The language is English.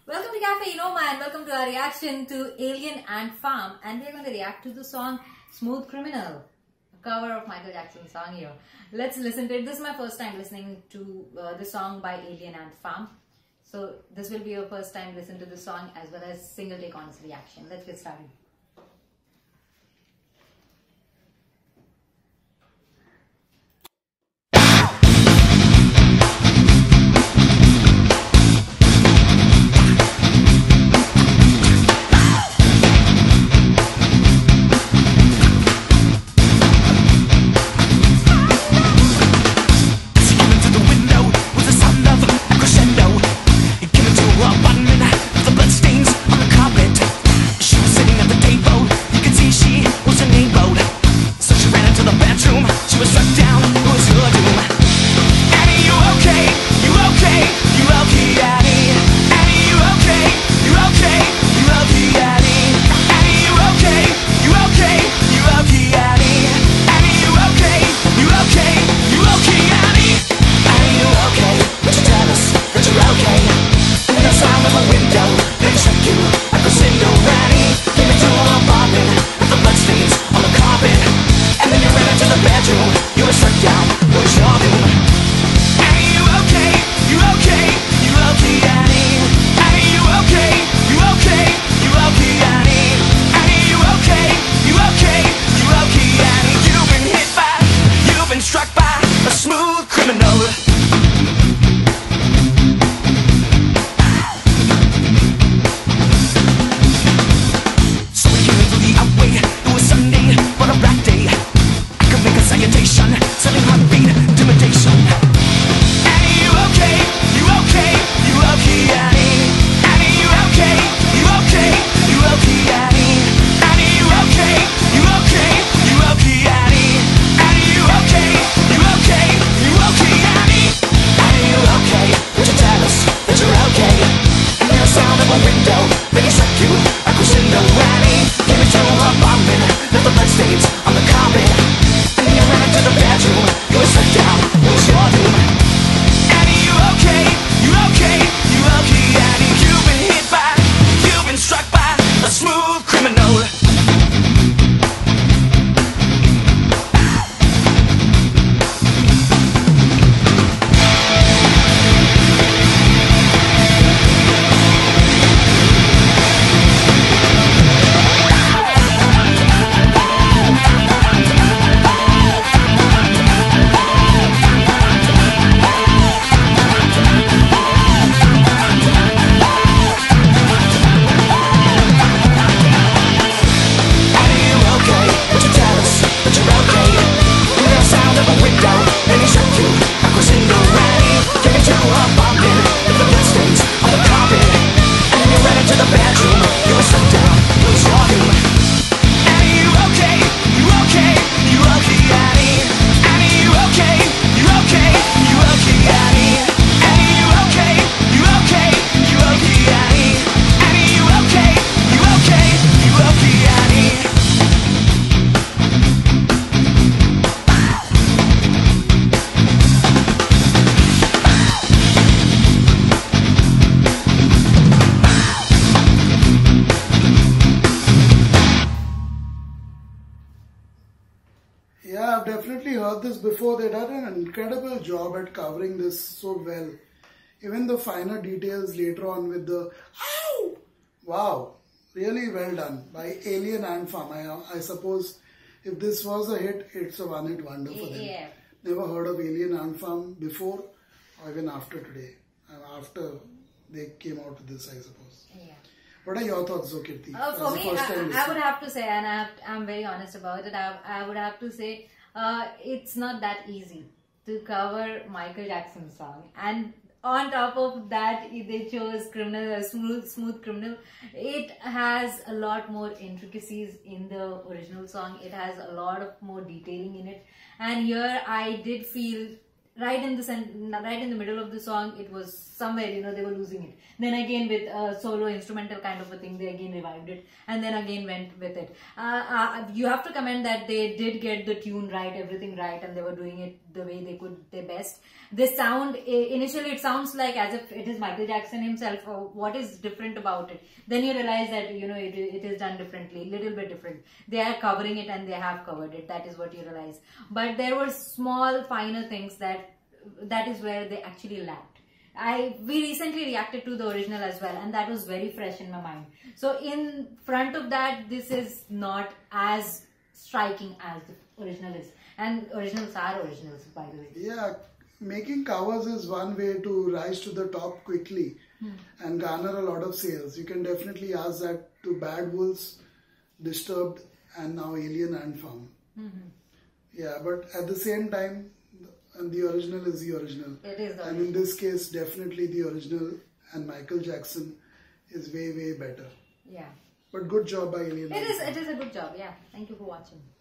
Welcome to Cafe Enoma and welcome to our reaction to Alien Ant Farm, and we're going to react to the song Smooth Criminal, a cover of Michael Jackson's song here. Let's listen to it. This is my first time listening to the song by Alien Ant Farm. So this will be your first time listening to the song as well as single take honest reaction. Let's get started. Yeah, I've definitely heard this before. They did an incredible job at covering this so well. Even the finer details later on with the ow! Wow, really well done by Alien Ant Farm. I suppose if this was a hit, it's a one-hit wonder for them. Yeah. Never heard of Alien Ant Farm before or even after today. After they came out with this, I suppose. Yeah. What are your thoughts, Kirti? For me, I would have to say, and I'm very honest about it, I would have to say it's not that easy to cover Michael Jackson's song. And on top of that, they chose Smooth Criminal. It has a lot more intricacies in the original song. It has a lot of more detailing in it. And here I did feel right in the middle of the song, it was somewhere, they were losing it. Then again with a solo instrumental kind of a thing, they again revived it, and then again went with it. You have to commend that they did get the tune right, everything right, and they were doing it the way they could, their best. This sound, initially it sounds like as if it is Michael Jackson himself, or what is different about it. Then you realize that, it is done differently, little bit different. They are covering it and they have covered it. That is what you realize. But there were small, finer things that is where they actually lacked. We recently reacted to the original as well, and that was very fresh in my mind. So in front of that, this is not as striking as the original is. And originals are originals, by the way. Yeah, making covers is one way to rise to the top quickly and garner a lot of sales. You can definitely ask that to Bad Wolves, Disturbed, and now Alien Ant Farm. Yeah, but at the same time, the original is the original. It is the and in this case, definitely the original and Michael Jackson is way, way better. Yeah. But good job by Alien Ant Farm. It is a good job, yeah. Thank you for watching.